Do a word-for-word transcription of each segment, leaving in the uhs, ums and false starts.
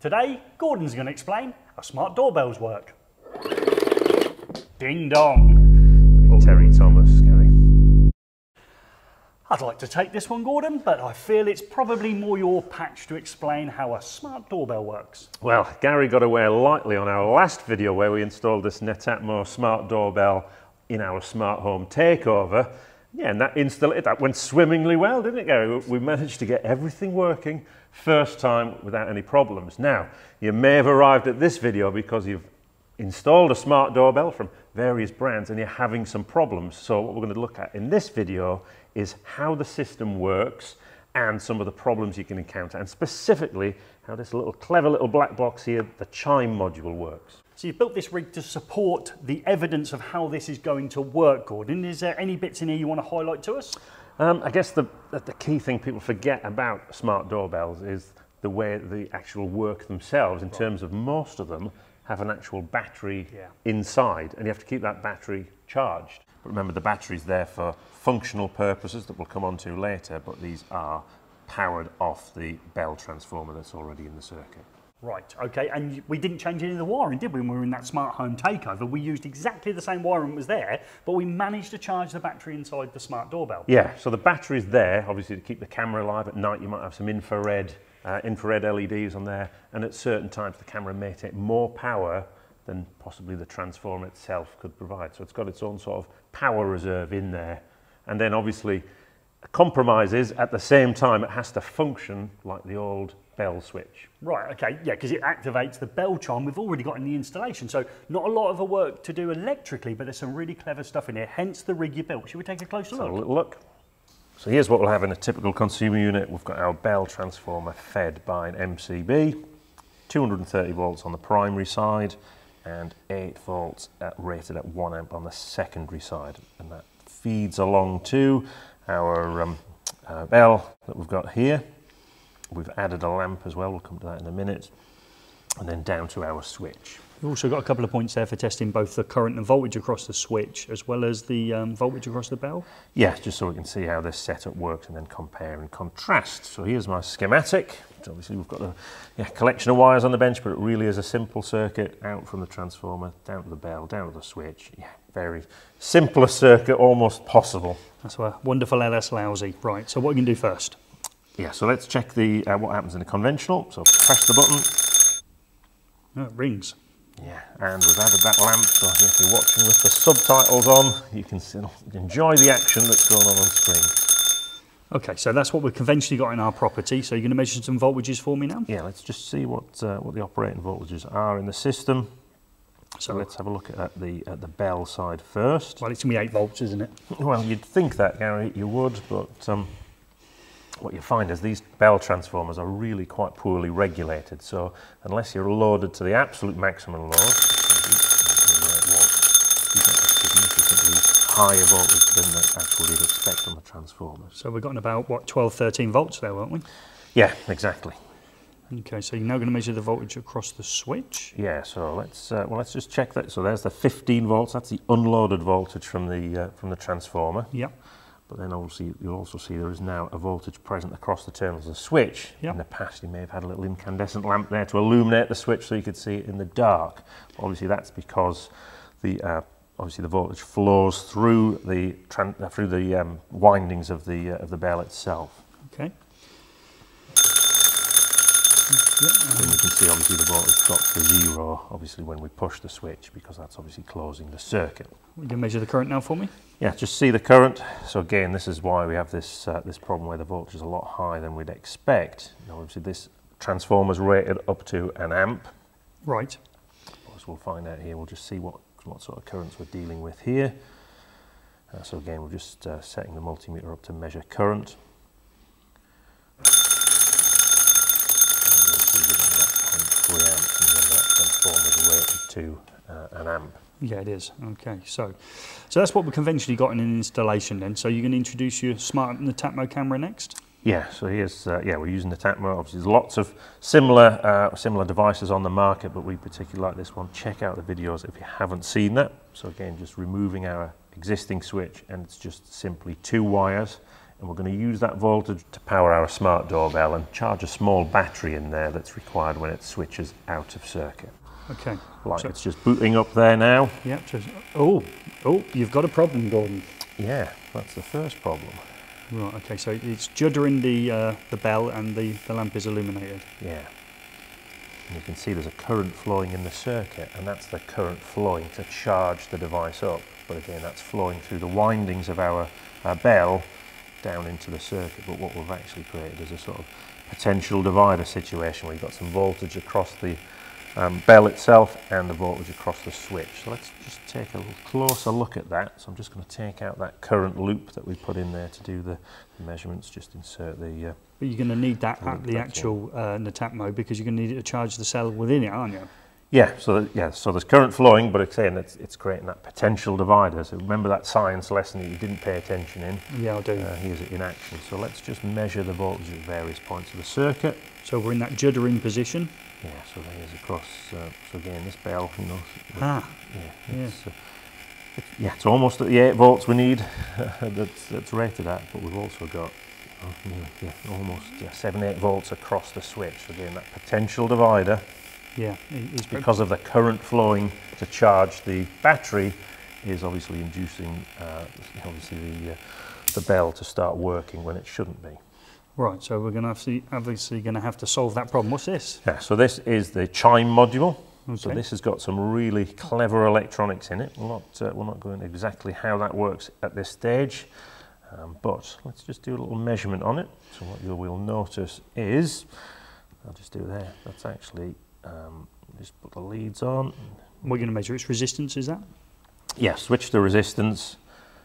Today, Gordon's going to explain how smart doorbells work. Ding dong. Terry Thomas, Gary. I'd like to take this one, Gordon, but I feel it's probably more your patch to explain how a smart doorbell works. Well, Gary got away lightly on our last video where we installed this NETATMO Smart Doorbell in our smart home takeover. Yeah, and that install that went swimmingly well, didn't it, Gary? We managed to get everything working first time without any problems. Now, you may have arrived at this video because you've installed a smart doorbell from various brands and you're having some problems. So what we're going to look at in this video is how the system works and some of the problems you can encounter, and specifically how this little clever little black box here, the Chime module, works. So you've built this rig to support the evidence of how this is going to work, Gordon. Is there any bits in here you want to highlight to us? Um, I guess the, the key thing people forget about smart doorbells is the way they actually work themselves, in right. terms of most of them have an actual battery yeah. inside, and you have to keep that battery charged. But remember, the battery's there for functional purposes that we'll come on to later, but these are powered off the bell transformer that's already in the circuit. Right, okay, and we didn't change any of the wiring, did we, when we were in that smart home takeover? We used exactly the same wiring that was there, but we managed to charge the battery inside the smart doorbell. Yeah, so the battery's there, obviously, to keep the camera alive. At night, you might have some infrared, uh, infrared L E Ds on there, and at certain times, the camera may take more power than possibly the transformer itself could provide. So it's got its own sort of power reserve in there. And then, obviously, compromises at the same time, it has to function like the old bell switch. Right, okay, yeah, because it activates the bell chime we've already got in the installation. So not a lot of the work to do electrically, but there's some really clever stuff in here, hence the rig you built. Should we take a closer Let's look? have a little look. So here's what we'll have in a typical consumer unit. We've got our bell transformer fed by an M C B, two hundred thirty volts on the primary side, and eight volts at, rated at one amp on the secondary side. And that feeds along to our um, uh, bell that we've got here. We've added a lamp as well, we'll come to that in a minute, and then down to our switch. We've also got a couple of points there for testing both the current and voltage across the switch, as well as the um, voltage across the bell. Yeah, just so we can see how this setup works and then compare and contrast. So here's my schematic. So obviously we've got a yeah, collection of wires on the bench, but it really is a simple circuit out from the transformer, down to the bell, down to the switch. Yeah, very simplest circuit almost possible. That's a wonderful L S lousy. Right, so what we can do first? Yeah, so let's check the uh, what happens in a conventional. So press the button. Oh, it rings. Yeah, and we've added that lamp, so if you're watching with the subtitles on, you can still enjoy the action that's going on on screen. Okay, so that's what we've conventionally got in our property. So you're going to measure some voltages for me now? Yeah, let's just see what uh, what the operating voltages are in the system. So, so let's have a look at the at the bell side first. Well, it's going to be eight volts, isn't it? Well, you'd think that, Gary, you would, but um, what you find is these bell transformers are really quite poorly regulated. So unless you're loaded to the absolute maximum load, you get a significantly higher voltage than the actual you'd expect on the transformers. So we've gotten about, what, twelve, thirteen volts there, weren't we? Yeah, exactly. Okay, so you're now going to measure the voltage across the switch. Yeah, so let's uh, well let's just check that. So there's the fifteen volts. That's the unloaded voltage from the uh, from the transformer. Yep. But then obviously you'll also see there is now a voltage present across the terminals of the switch. Yep. In the past you may have had a little incandescent lamp there to illuminate the switch so you could see it in the dark. Obviously that's because the uh, obviously the voltage flows through the uh, through the um, windings of the uh, of the bell itself. Okay. Yep. And you can see obviously the voltage drops to zero obviously when we push the switch, because that's obviously closing the circuit. You can measure the current now for me? Yeah, just see the current. So again, this is why we have this uh, this problem where the voltage is a lot higher than we'd expect. Now obviously this transformer's rated up to an amp. Right. As we'll find out here, we'll just see what, what sort of currents we're dealing with here. Uh, so again, we're just uh, setting the multimeter up to measure current. And you'll see that amps, and then that transformer's rated to uh, an amp. Yeah, it is. Okay, so so that's what we conventionally got in an installation then. So you're going to introduce your smart NETATMO camera next? Yeah, so here's, uh, yeah, we're using NETATMO. Obviously there's lots of similar uh, similar devices on the market, but we particularly like this one. Check out the videos if you haven't seen that. So again, just removing our existing switch, and it's just simply two wires and we're going to use that voltage to power our smart doorbell and charge a small battery in there that's required when it switches out of circuit. Okay. Like so, it's just booting up there now. Yeah. Just, oh, oh, you've got a problem, Gordon. Yeah, that's the first problem. Right. Okay. So it's juddering the uh, the bell, and the the lamp is illuminated. Yeah. And you can see there's a current flowing in the circuit, and that's the current flowing to charge the device up. But again, that's flowing through the windings of our, our bell down into the circuit. But what we've actually created is a sort of potential divider situation where you've got some voltage across the um, bell itself and the voltage across the switch. So let's just take a little closer look at that. So I'm just going to take out that current loop that we put in there to do the, the measurements. Just insert the... Uh, But you're going to need that at the actual uh, NETATMO, because you're going to need it to charge the cell within it, aren't you? Yeah, so that, yeah, so there's current flowing, but it's saying it's, it's creating that potential divider. So remember that science lesson that you didn't pay attention in? Yeah, I do. Uh, here's it in action. So let's just measure the voltage at various points of the circuit. So we're in that juddering position. Yeah, so there's across, uh, so again, this bell, you know. Ah. Yeah, it's, yeah. Uh, it's, yeah, it's almost at the eight volts we need that's, that's rated at, but we've also got oh, yeah, almost yeah, seven, eight volts across the switch. So again, that potential divider. Yeah, it's because of the current flowing to charge the battery is obviously inducing uh, obviously the, uh, the bell to start working when it shouldn't be. Right, so we're going to have to, obviously going to have to solve that problem. What's this? Yeah, so this is the Chime module. Okay. So this has got some really clever electronics in it. We're not, uh, we're not going exactly how that works at this stage, um, but let's just do a little measurement on it. So what you will notice is, I'll just do there, that's actually Um, just put the leads on. We're going to measure its resistance, is that? Yeah, switch the resistance,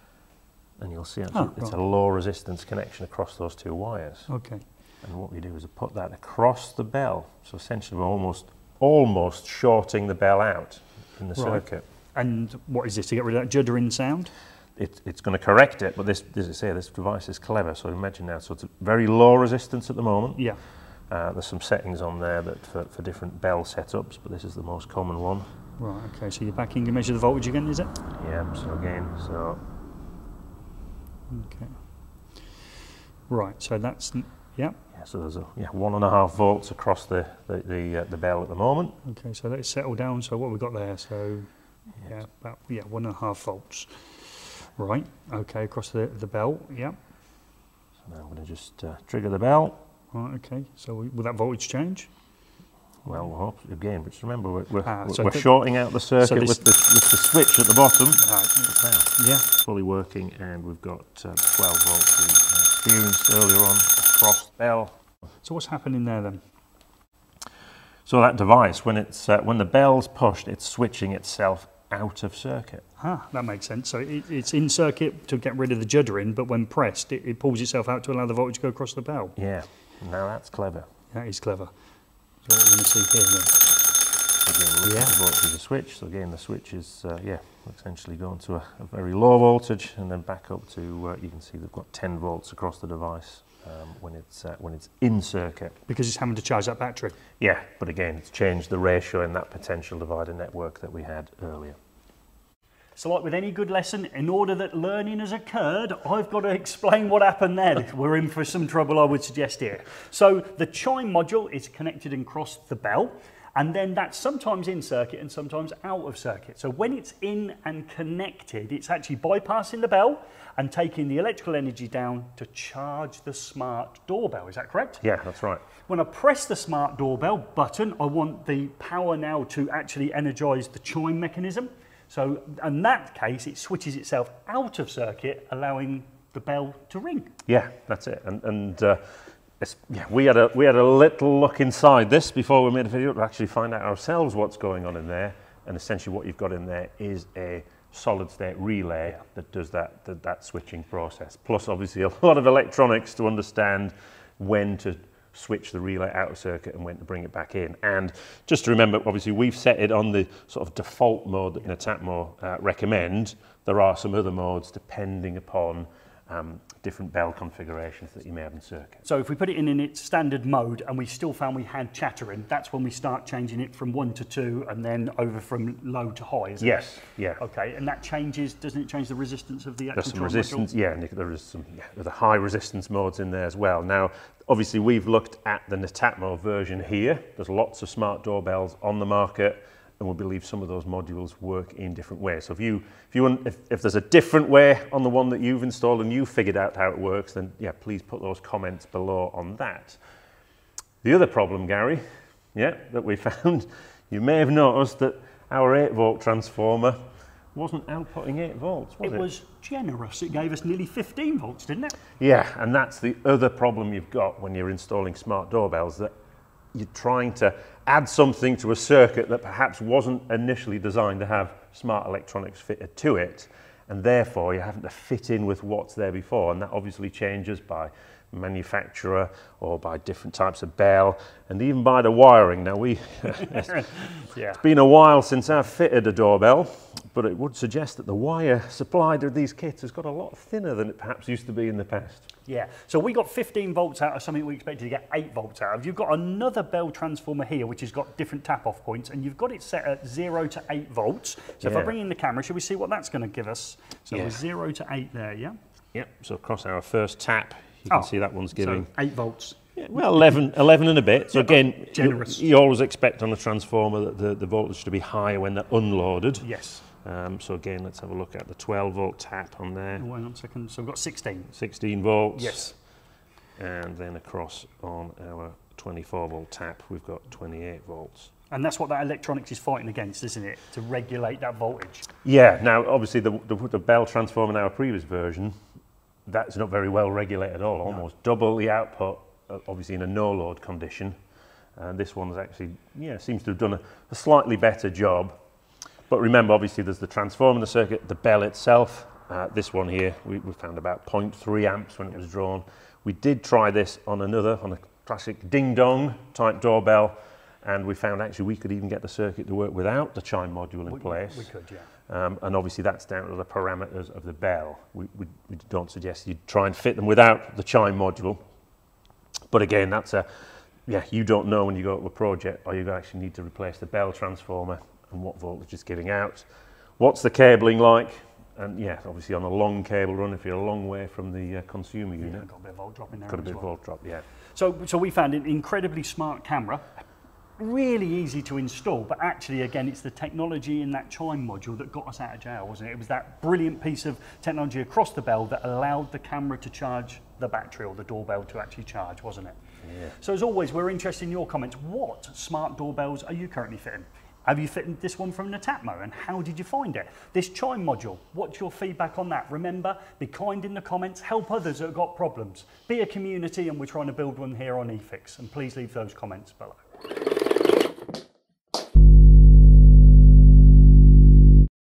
and you'll see actually oh, it's right. a low resistance connection across those two wires. Okay. And what we do is put that across the bell. So essentially we're almost, almost shorting the bell out in the right. circuit. And what is this, to get rid of that juddering sound? It, it's going to correct it, but this, as I say, this device is clever. So imagine now, so it's a very low resistance at the moment. Yeah. Uh, there's some settings on there that for, for different bell setups, but this is the most common one. Right, okay, so you're back in, you measure the voltage again, is it? Yeah, so again, so... Okay. Right, so that's, yeah. Yeah, so there's a yeah, one and a half volts across the, the, the, uh, the bell at the moment. Okay, so let's settle down, so what have we got there? So, yeah, about, yeah, one and a half volts. Right, okay, across the, the bell, yeah. So now I'm going to just uh, trigger the bell. Right, okay, so we, will that voltage change? Well, we'll hope again, but just remember we're, we're, ah, we're, so we're the, shorting out the circuit so this, with, the, with the switch at the bottom. Right. Now, yeah. fully working, and we've got uh, twelve volts we uh, experienced earlier on across the bell. So what's happening there then? So that device, when, it's, uh, when the bell's pushed, it's switching itself out of circuit. Ah, that makes sense. So it, it's in circuit to get rid of the juddering, but when pressed, it, it pulls itself out to allow the voltage to go across the bell. Yeah, now that's clever. That is clever. So what we're going to see here then. Again, look yeah. at the voltage of the switch. So again, the switch is, uh, yeah, essentially going to a, a very low voltage, and then back up to, uh, you can see they've got ten volts across the device um, when it's uh, when it's in circuit. Because it's having to charge that battery. Yeah, but again, it's changed the ratio in that potential divider network that we had earlier. So like with any good lesson, in order that learning has occurred, I've got to explain what happened there. We're in for some trouble, I would suggest here. So the Chime module is connected across the bell, and then that's sometimes in circuit and sometimes out of circuit. So when it's in and connected, it's actually bypassing the bell and taking the electrical energy down to charge the smart doorbell. Is that correct? Yeah, that's right. When I press the smart doorbell button, I want the power now to actually energize the chime mechanism. So in that case, it switches itself out of circuit, allowing the bell to ring. Yeah, that's it. And, and uh, it's, yeah, we had a we had a little look inside this before we made a video to actually find out ourselves what's going on in there. And essentially, what you've got in there is a solid-state relay that does that, that that switching process. Plus, obviously, a lot of electronics to understand when to switch the relay out of circuit and when to bring it back in. And just to remember, obviously we've set it on the sort of default mode that NETATMO uh, recommend. There are some other modes depending upon um, different bell configurations that you may have in circuit. So if we put it in, in its standard mode and we still found we had chattering, that's when we start changing it from one to two and then over from low to high, is it? Yes, yeah. Okay, and that changes, doesn't it change the resistance of the actual There's some chime resistance, module? yeah, and there is some yeah, there's a high resistance modes in there as well. Now, obviously we've looked at the NETATMO version here. There's lots of smart doorbells on the market, and we believe some of those modules work in different ways. So if you, if you want, if, if there's a different way on the one that you've installed and you figured out how it works, then yeah, please put those comments below on that. The other problem, Gary, yeah, that we found, you may have noticed that our eight volt transformer wasn't outputting eight volts, was it? It was generous. It gave us nearly fifteen volts, didn't it? Yeah, and that's the other problem you've got when you're installing smart doorbells, that you're trying to add something to a circuit that perhaps wasn't initially designed to have smart electronics fitted to it, and therefore you're having to fit in with what's there before, and that obviously changes by manufacturer or by different types of bell and even by the wiring. Now we, it's, yeah. it's been a while since I've fitted a doorbell, but it would suggest that the wire supplied with these kits has got a lot thinner than it perhaps used to be in the past. Yeah, so we got fifteen volts out of something we expected to get eight volts out of. You've got another bell transformer here which has got different tap-off points, and you've got it set at zero to eight volts. So yeah. if I bring in the camera, should we see what that's going to give us? So yeah. we're zero to eight there, yeah? Yep, so across our first tap, you can oh, see that one's giving... So eight volts. Yeah, well, eleven, eleven and a bit. So yeah, again, generous. You, you always expect on a transformer that the, the voltage to be higher when they're unloaded. Yes. Um, so again, let's have a look at the twelve volt tap on there. Oh, hang on a second. So we've got sixteen. sixteen volts. Yes. And then across on our twenty-four volt tap, we've got twenty-eight volts. And that's what that electronics is fighting against, isn't it? To regulate that voltage. Yeah, now obviously the, the, the bell transformer in our previous version, that's not very well regulated at all, no. Almost double the output, uh, obviously in a no load condition. And this one's actually, yeah, seems to have done a, a slightly better job. But remember, obviously there's the transformer in the circuit, the bell itself. Uh, this one here, we, we found about zero point three amps when it was drawn. We did try this on another, on a classic ding-dong type doorbell, and we found actually we could even get the circuit to work without the chime module in we, place. We could, yeah. Um, and obviously that's down to the parameters of the bell. We, we, we don't suggest you try and fit them without the chime module. But again, that's a, yeah, you don't know when you go to a project, or you actually need to replace the bell transformer and what voltage it's giving out. What's the cabling like? And yeah, obviously on a long cable run, if you're a long way from the uh, consumer unit. Yeah, got a bit of volt drop in there. Got a bit well. of volt drop, yeah. So, so we found an incredibly smart camera, really easy to install, but actually, again, it's the technology in that chime module that got us out of jail, wasn't it? It was that brilliant piece of technology across the bell that allowed the camera to charge the battery, or the doorbell to actually charge, wasn't it? Yeah. So as always, we're interested in your comments. What smart doorbells are you currently fitting? Have you fitted this one from NETATMO, and how did you find it? This chime module, what's your feedback on that? Remember, be kind in the comments, help others that have got problems. Be a community, and we're trying to build one here on eFIXX, and please leave those comments below.